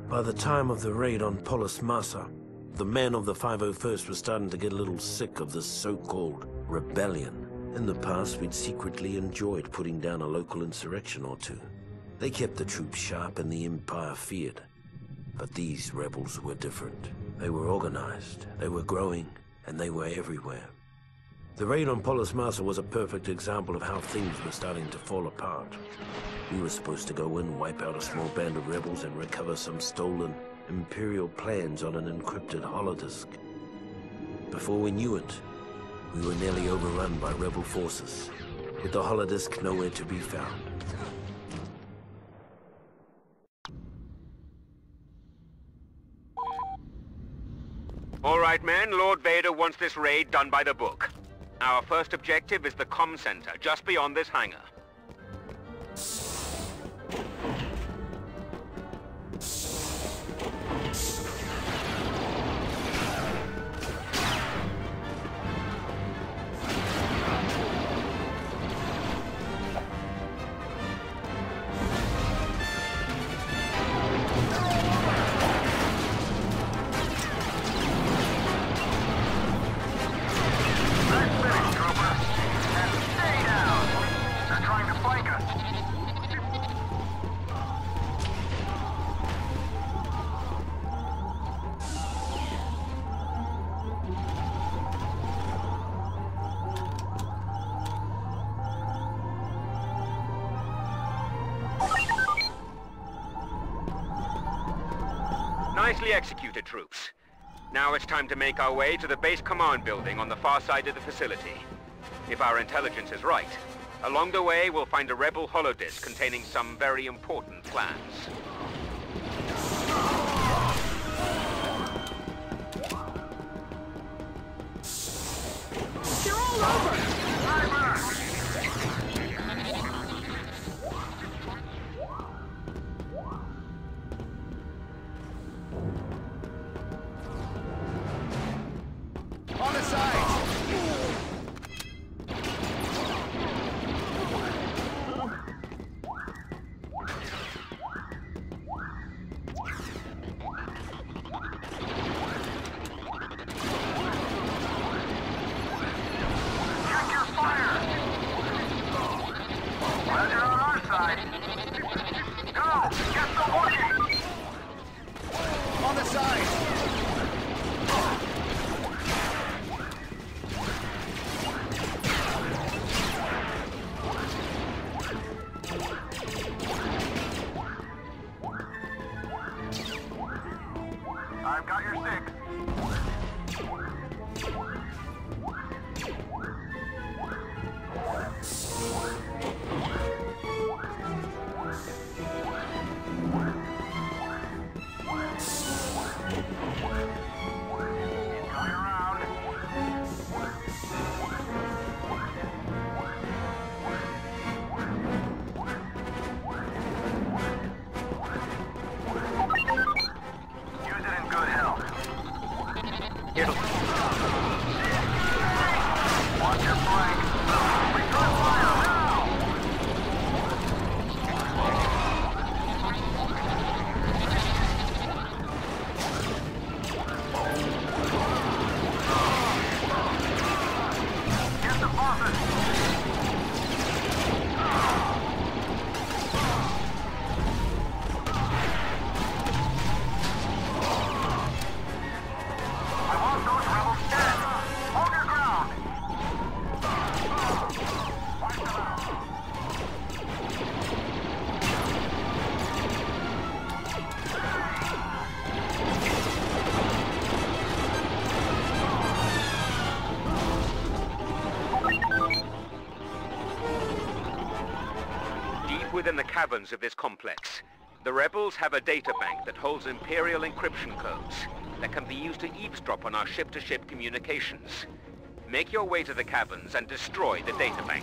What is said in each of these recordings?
By the time of the raid on Polis Massa, the men of the 501st were starting to get a little sick of this so-called rebellion. In the past, we'd secretly enjoyed putting down a local insurrection or two. They kept the troops sharp and the Empire feared. But these rebels were different. They were organized, they were growing, and they were everywhere. The raid on Polis Massa was a perfect example of how things were starting to fall apart. We were supposed to go in, wipe out a small band of rebels, and recover some stolen Imperial plans on an encrypted holodisk. Before we knew it, we were nearly overrun by rebel forces, with the holodisk nowhere to be found. All right, men, Lord Vader wants this raid done by the book. Our first objective is the comm center, just beyond this hangar. Nicely executed, troops. Now it's time to make our way to the base command building on the far side of the facility. If our intelligence is right, along the way we'll find a rebel holodisk containing some very important plans. They're all over! On the side! Check your fire! Roger on our side. Go! Get the working! On the side! I've got your six. Going around. Use it in good health. Watch your flank. Return fire now! Get the bosses! I want those rebels dead! Hold your ground! Wipe them out! Deep within the caverns of this complex, the rebels have a data bank that holds Imperial encryption codes that can be used to eavesdrop on our ship-to-ship communications. Make your way to the caverns and destroy the data bank.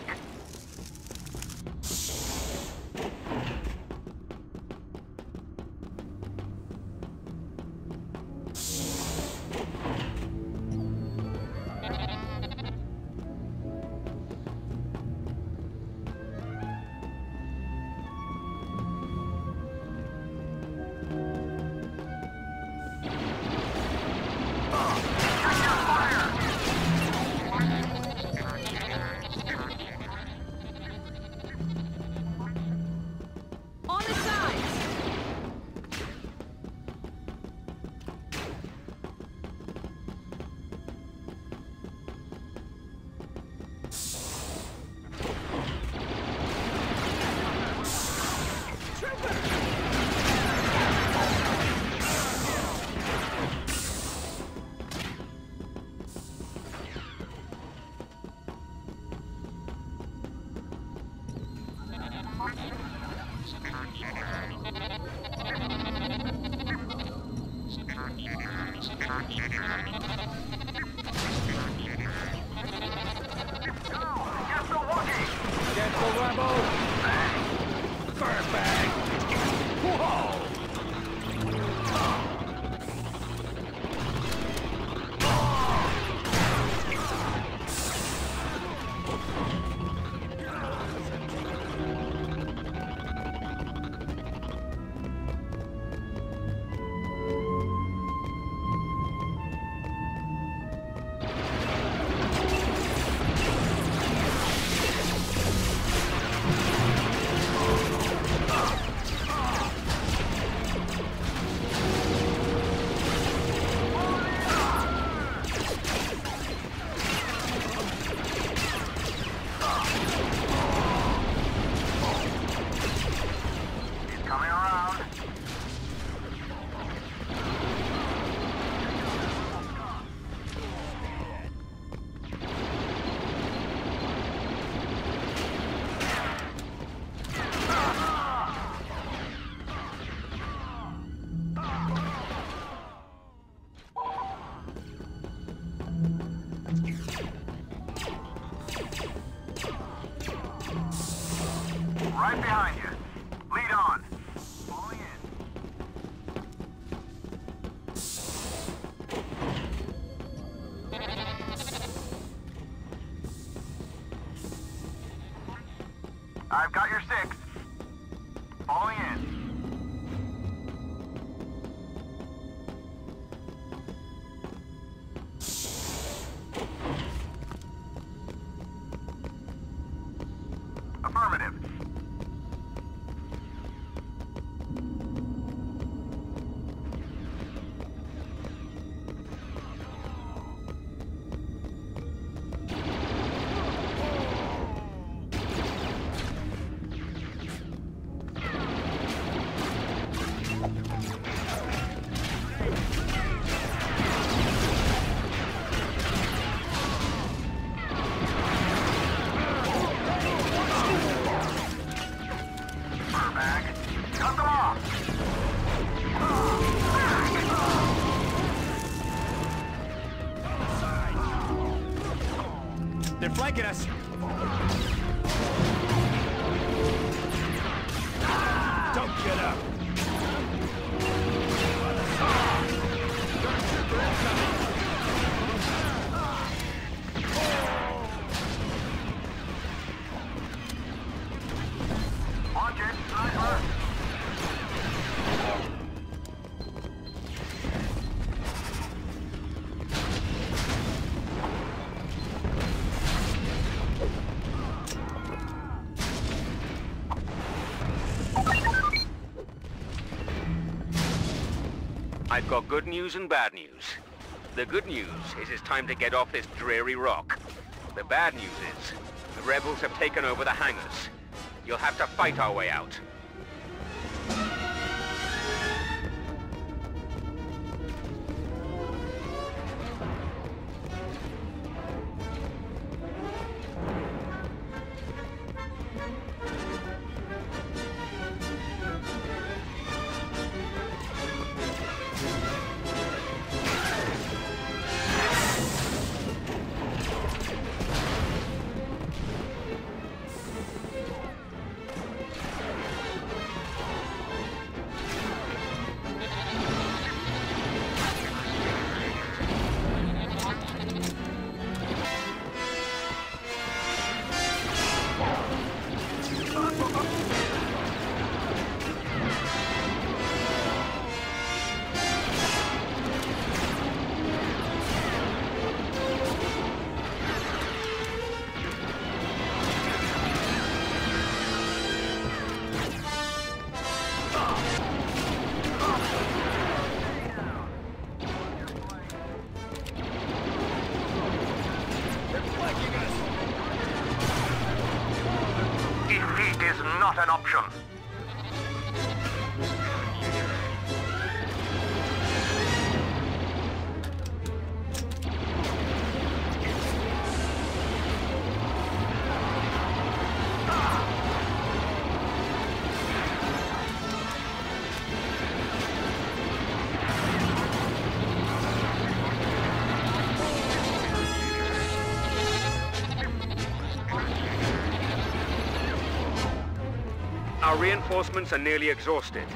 right behind you. Lead on. Falling in. I've got your 6. Falling in. Affirmative. Bag. Cut them off. They're flanking us. Don't get up. Watch it, sniper. I've got good news and bad news. The good news is it's time to get off this dreary rock. The bad news is the rebels have taken over the hangars. You'll have to fight our way out. Defeat is not an option. Our reinforcements are nearly exhausted.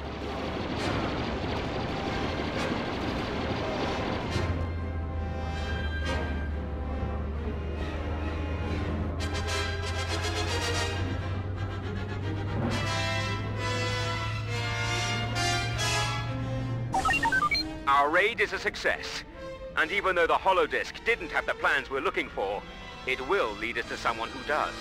Our raid is a success. And even though the holodisc didn't have the plans we're looking for, it will lead us to someone who does.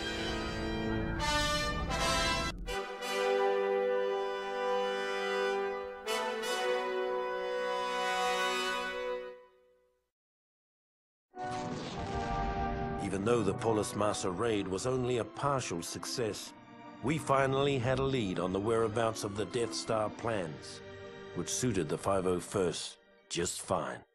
Even though the Polis Massa raid was only a partial success, we finally had a lead on the whereabouts of the Death Star plans, which suited the 501st just fine.